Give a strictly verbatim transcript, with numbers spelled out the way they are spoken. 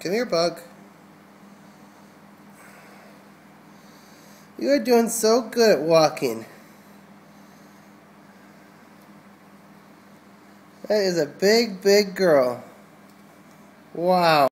Come here, Bug. You are doing so good at walking. That is a big, big girl. Wow.